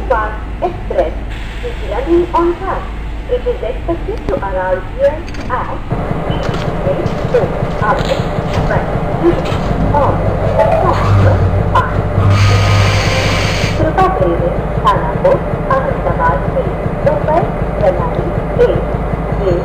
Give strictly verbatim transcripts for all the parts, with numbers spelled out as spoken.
Superfast Express is running on time. It is expected to arrive here at four hours right on platform number five. कृपा करें थाना को अहमदाबाद से मुंबई बनाई एक एक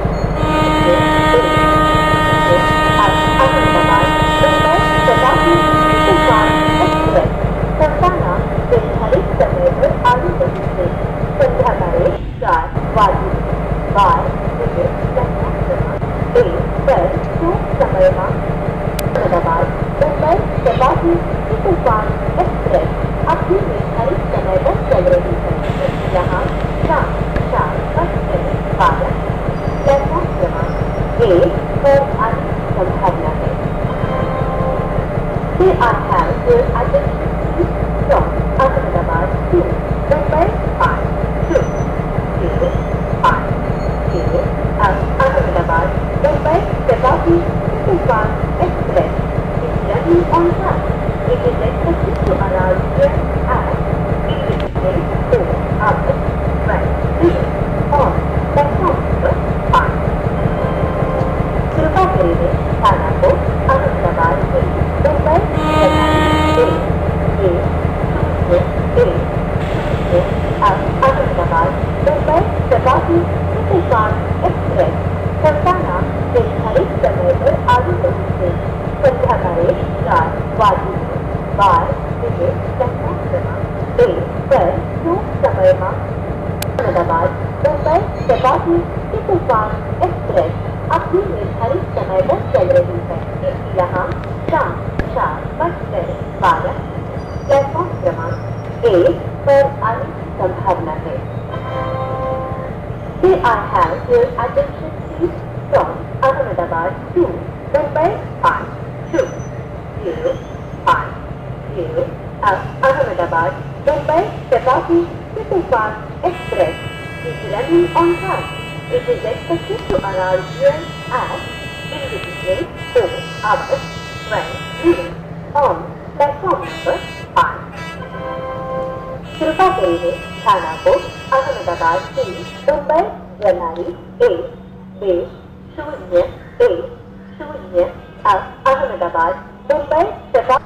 अहमदाबाद मुंबई शताब्दी सुपरफास्ट एक्सप्रेस संस्थाना निर्धारित समय पर आगे बढ़ी है. संध्याकाळी चार वाजून बार मिनिट एक पर जो समय में अहमदाबाद मुंबई शताब्दी सुपरफास्ट एक्सप्रेस अपनी निर्धारित समय पर चल रही है. यहाँ शाम चार बजकर बारह प्लेटफॉर्म क्रमांक एक पर आने की संभावना है. Here I have your attention please from Ahmedabad to Mumbai five two zero five zero Ahmedabad Mumbai Shatabdi Superfast Express is running on time. It is expected to arrive here at four hours right on platform number five. कृपा करें थाना को अहमदाबाद से मुंबई बनाई एक एक शून्य एक शून्य अहमदाबाद मुंबई शताब्दी सुपरफास्ट एक्सप्रेस संस्थाना निर्धारित समय पर आगे बढ़ी है. संध्याकाळी चार वाजून बार मिनिट प्लेटफॉर्म क्रमांक एक पर जो समय में अहमदाबाद मुंबई शताब्दी सुपरफास्ट एक्सप्रेस अपनी निर्धारित समय पर चल रही है. यहाँ शाम चार बजकर बारह प्लेटफॉर्म क्रमांक एक पर आने की संभावना है. Here I have your attention please from Ahmedabad to Mumbai five two zero five zero Ahmedabad Mumbai Shatabdi Superfast Express is running on time. It is expected to arrive here at individual four hours twenty minutes on platform number five. कृपा करें थाना को अहमदाबाद से मुंबई बनाई एक एक शून्य एक शून्य अहमदाबाद मुंबई शताब्दी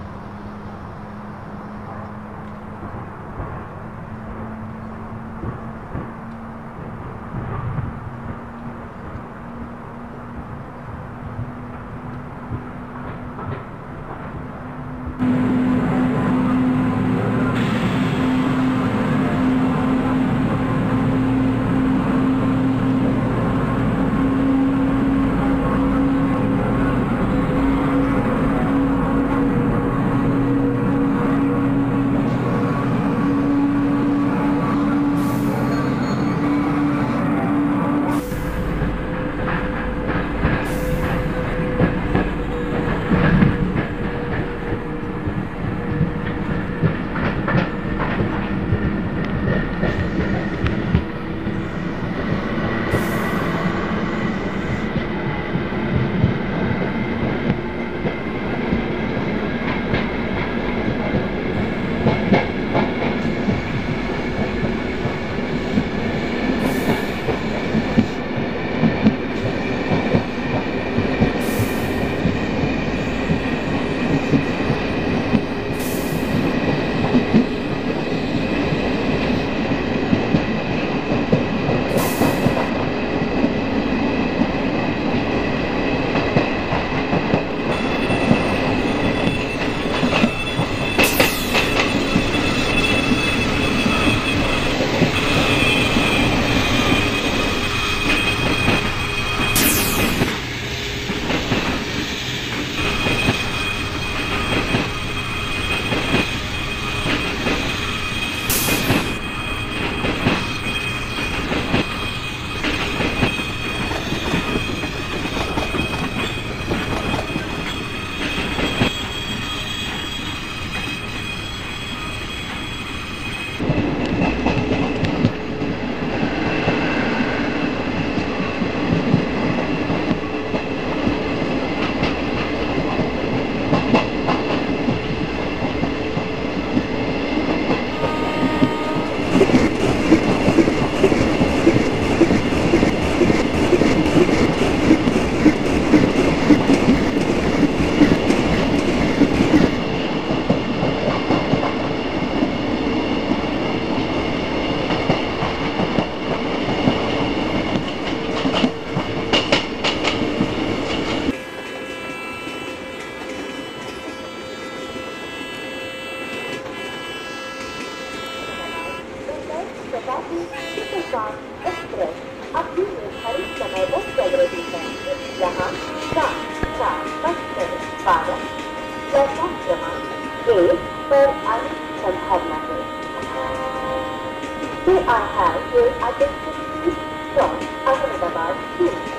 अहमदाबाद सुपरफास्ट एक्सप्रेस अपनी निर्धारित समय पर चल रही है। यहाँ सात सात बजकर बारह प्लेटफॉर्म क्रमांक एक पर आने की संभावना है। May I have your attention please from Ahmedabad to